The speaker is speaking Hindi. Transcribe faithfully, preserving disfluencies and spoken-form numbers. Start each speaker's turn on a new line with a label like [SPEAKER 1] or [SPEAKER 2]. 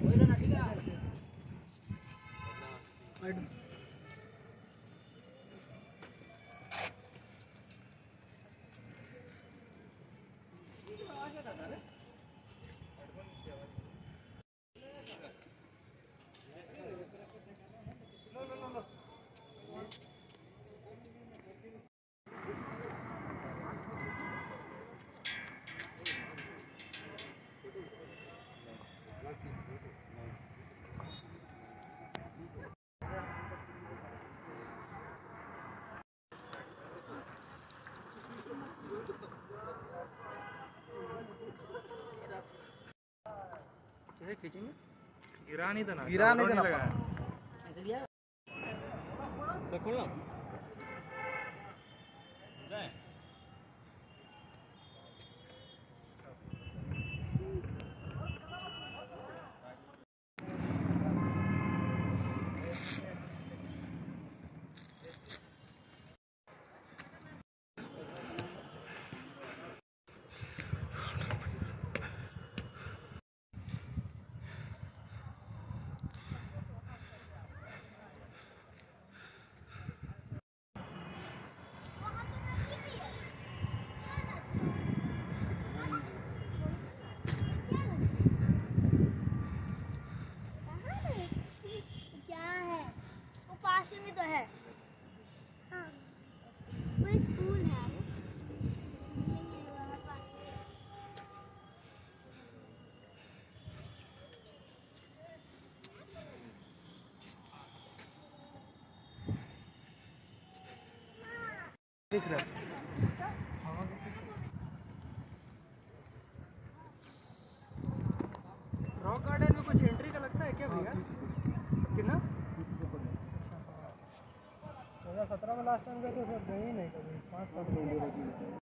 [SPEAKER 1] खींचेंगे गिरा नहीं देना
[SPEAKER 2] गिरा नहीं देना
[SPEAKER 1] ऐसे लिया तो खोल लो जाए
[SPEAKER 2] दिख रहा है। रॉक गार्डन में कुछ एंट्री का लगता है क्या भैया? कितना? दो हज़ार सत्रह में लास्ट टाइम गए थे, फिर गए ही नहीं कभी। पाँच साल